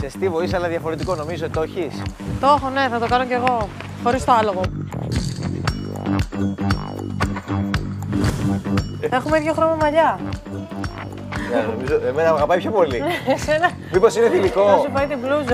Ζεστή βοήθεια, αλλά διαφορετικό νομίζω ότι το έχεις. Το έχω, ναι, θα το κάνω κι εγώ. Χωρίς το άλογο. Έχουμε ίδιο χρώμα μαλλιά. Νομίζω, εμένα με αγαπάει πιο πολύ. Εσένα. Μήπως είναι θηλυκό. Θα σου πάει την μπλούζα.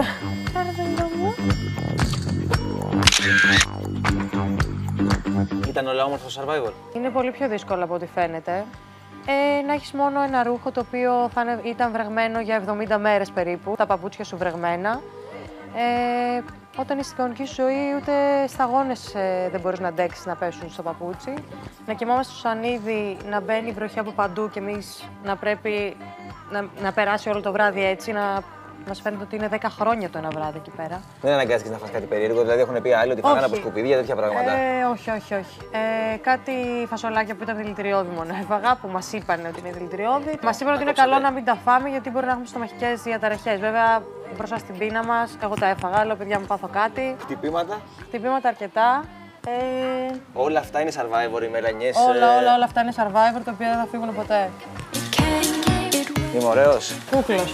Ήταν όλα όμορφο Survivor. Είναι πολύ πιο δύσκολο από ό,τι φαίνεται. Να έχεις μόνο ένα ρούχο το οποίο ήταν βρεγμένο για 70 μέρες περίπου, τα παπούτσια σου βρεγμένα. Όταν είσαι στην κανονική σου ζωή, ούτε σταγόνες δεν μπορείς να αντέξεις να πέσουν στο παπούτσι. Να κοιμόμαστε στο σανίδι, να μπαίνει η βροχή από παντού και εμείς να πρέπει να περάσει όλο το βράδυ έτσι, να μας φαίνεται ότι είναι 10 χρόνια το ένα βράδυ εκεί πέρα. Δεν αναγκάστηκες να φας κάτι περίεργο, δηλαδή έχουν πει άλλοι ότι φάγανε από σκουπίδια, τέτοια πράγματα. Όχι. Κάτι φασολάκια που ήταν δηλητηριώδη μόνο έφαγα, που μας είπαν ότι είναι δηλητηριώδη. Μας είπαν ότι είναι καλό να μην τα φάμε γιατί μπορεί να έχουμε στομαχικές διαταραχές. Βέβαια, μπροστά στην πείνα μας, εγώ τα έφαγα, λέω παιδιά μου πάθω κάτι. Χτυπήματα. Χτυπήματα αρκετά. Όλα αυτά είναι Survivor, οι μελανιές. Όλα αυτά είναι Survivor, τα οποία δεν θα φύγουν ποτέ. Είμαι ωραίος. Κούκλος.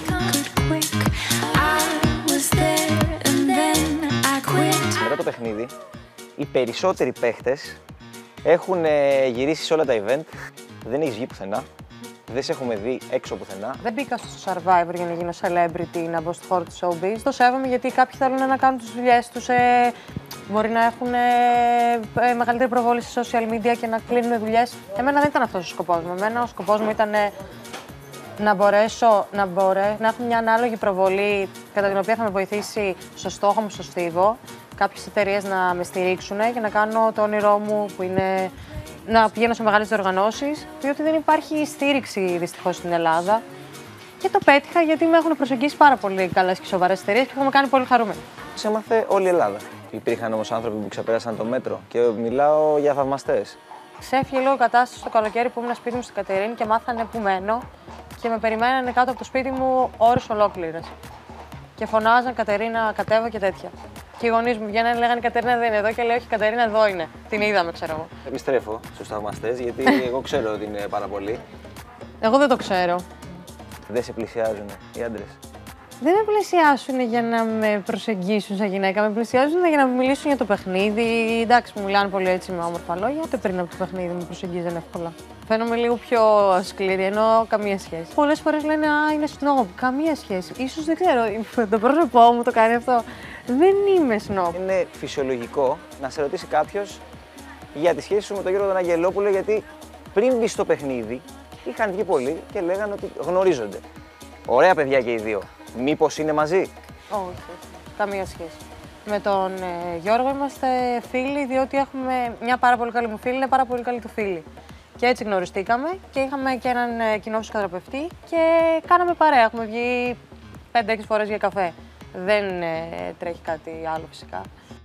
Μετά το παιχνίδι, οι περισσότεροι παίχτες έχουν γυρίσει σε όλα τα event. Δεν έχεις βγει πουθενά. Δεν σε έχουμε δει έξω πουθενά. Δεν μπήκα στο Survivor για να γίνω celebrity, να μπω στο χώρο του showbiz. Το σέβομαι γιατί κάποιοι θέλουν να κάνουν τις δουλειές τους. Μπορεί να έχουν μεγαλύτερη προβόλη σε social media και να κλείνουν δουλειές. Εμένα δεν ήταν αυτός ο σκοπός μου. Εμένα ο σκοπός μου ήταν να μπορέσω να έχω μια ανάλογη προβολή κατά την οποία θα με βοηθήσει στο στόχο μου, στο στίβο. Κάποιες εταιρείες να με στηρίξουν και να κάνω το όνειρό μου που είναι να πηγαίνω σε μεγάλες οργανώσεις, διότι δεν υπάρχει στήριξη δυστυχώς στην Ελλάδα. Και το πέτυχα γιατί με έχουν προσεγγίσει πάρα πολύ καλές και σοβαρές εταιρείες και έχω με κάνει πολύ χαρούμενη. Σε έμαθε όλη η Ελλάδα. Υπήρχαν όμως άνθρωποι που ξεπέρασαν το μέτρο και μιλάω για θαυμαστές. Ξέφυγε λίγο η κατάσταση το καλοκαίρι που ήμουν σπίτι μου στην Κατερίνη και μάθανε που μένω και με περιμένανε κάτω από το σπίτι μου ώρες ολόκληρες. Και φωνάζαν Κατερίνα, κατέβα και τέτοια. Και οι γονείς μου βγαίνανε, λέγανε Κατερίνα δεν είναι εδώ και λέω όχι, Κατερίνα εδώ είναι. Την είδαμε, ξέρω εγώ. Επιστρέφω στους θαυμαστές γιατί εγώ ξέρω ότι είναι πάρα πολλοί. Εγώ δεν το ξέρω. Δεν σε πλησιάζουν οι άντρες. Δεν με πλησιάσουν για να με προσεγγίσουν σαν γυναίκα, με πλησιάζουν για να μου μιλήσουν για το παιχνίδι. Εντάξει, μου μιλάνε πολύ έτσι με όμορφα λόγια, ούτε πριν από το παιχνίδι με προσεγγίζανε εύκολα. Φαίνομαι λίγο πιο σκληρή, ενώ καμία σχέση. Πολλές φορές λένε Α, είναι snob. Καμία σχέση. Ίσως δεν ξέρω, το πρόσωπό μου το κάνει αυτό. Δεν είμαι snob. Είναι φυσιολογικό να σε ρωτήσει κάποιος για τη σχέση σου με τον Γιώργο τον Αγγελόπουλο, γιατί πριν μπει στο παιχνίδι είχαν βγει πολλοί και λέγανε ότι γνωρίζονται. Ωραία παιδιά και οι δύο. Μήπως είναι μαζί? Όχι, καμία σχέση. Με τον Γιώργο είμαστε φίλοι, διότι έχουμε μια πάρα πολύ καλή μου φίλη, είναι πάρα πολύ καλή του φίλη. Και έτσι γνωριστήκαμε και είχαμε και έναν κοινό ψυχοθεραπευτή και κάναμε παρέα. Έχουμε βγει 5-6 φορές για καφέ. Δεν τρέχει κάτι άλλο φυσικά.